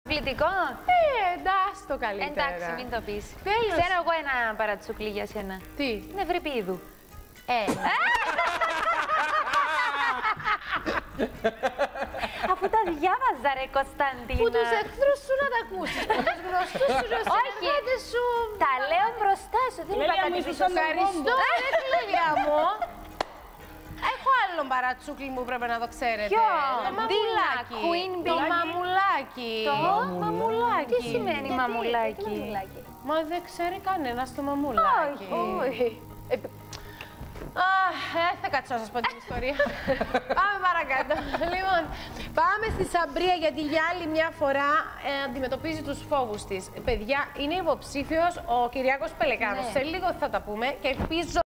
Πλητικό. Εντάξει το καλύτερα. Εντάξει, μην το πεις. Τέλος. Ξέρω εγώ ένα παρατσούκλι για σένα. Τι? Νευρυπίδου. Αφού τα διάβαζα ρε Κωνσταντίνα. Που τους εχθρούς σου να τα ακούσεις, που τους γνωστούς σου να συνεργάτες σου. Τα λέω μπροστά σου, δεν είπα κάτι πίσω. Ευχαριστώ, ρε φιλιά μου. Έχω άλλο παρατσούκλι μου, πρέπει να το ξέρετε. Ποιο? Το μαμουλάκι. Queen Το bee. μαμουλάκι. Το μαμουλάκι. Τι σημαίνει μαμουλάκι? Μα δεν ξέρει κανένας το μαμουλάκι. Όχι. Θα κάτσω να σας πω την ιστορία. Πάμε παρακάτω. Λοιπόν, πάμε στη Σαμπρία γιατί για άλλη μια φορά αντιμετωπίζει τους φόβους της. Παιδιά, είναι υποψήφιος ο Κυριάκος Πελεκάνος. Σε λίγο θα τα πούμε και ελπίζω